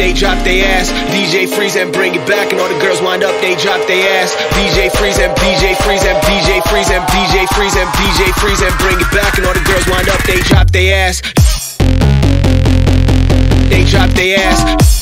they drop their ass. DJ freeze and bring it back, and all the girls wind up, they drop their ass. DJ freeze and DJ freeze and DJ freeze and DJ freeze and DJ freeze and bring it back, and all the girls wind up, they drop their ass. They drop their ass.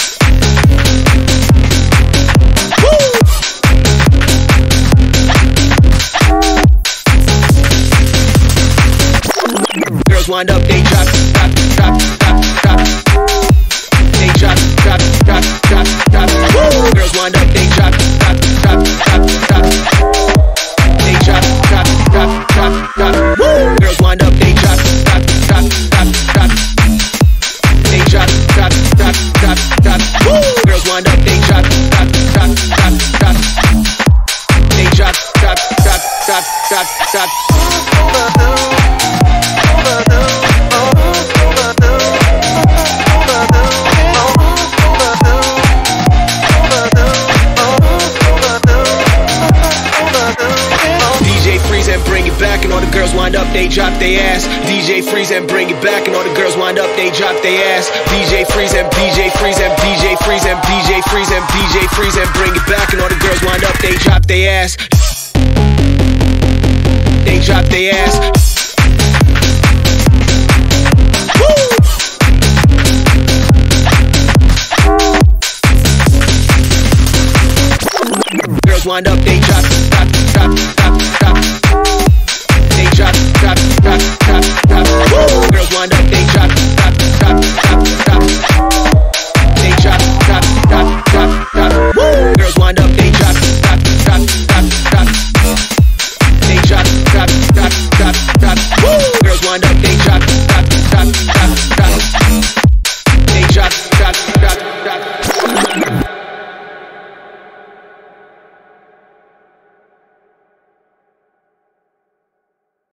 Girls wind up, they drop, drop, drop, drop, drop. They drop, drop, drop, drop, drop. Girls wind up, they drop, drop, drop, drop, drop. They drop, drop, drop, drop, drop. Girls wind up, they drop, drop, drop, drop, drop. They drop, drop, drop, drop, drop. Girls wind up, they drop, drop, drop, drop, drop. They drop, drop, drop, drop, drop, drop. DJ freeze and bring it back, and all the girls wind up, they drop their ass. DJ freeze and bring it back, and all the girls wind up, they drop their ass. DJ freeze and DJ freeze and DJ freeze and DJ freeze and DJ freeze and bring it back, and all the girls wind up, they drop their ass. They drop their ass. Girls wind up, they